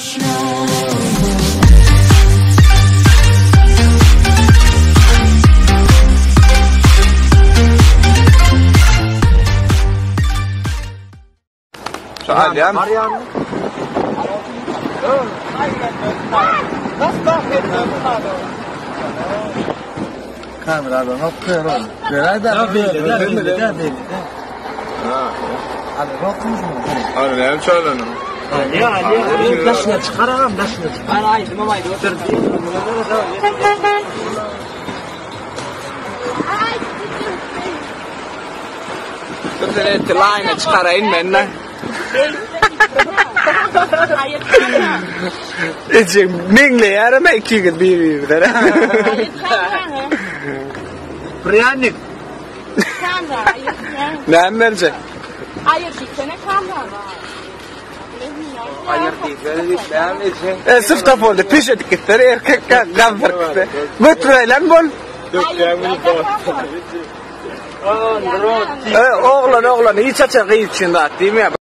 Aliyam. Kameradan okuyorum. Nerede? Nerede? Abi bakmış mı? Abi ne çalıyorsun? Ali. Başına çıkaralım, başına çıkar. Haydi mamaydı otur. Kızını tilayına çıkarayım benimle. Hayır kanka. İçin mingle yarama iki gün bir. Hayır kanka. Priyanlık. Kanka hayır kanka. Ne anlarca? Hayır gitsene kanka. Hayır değil. Ne için? Sıfta oldu. Piş etiketleri erkek gavur kısa. Götüreyle bol. Oğlan hiç açık içinde değil mi?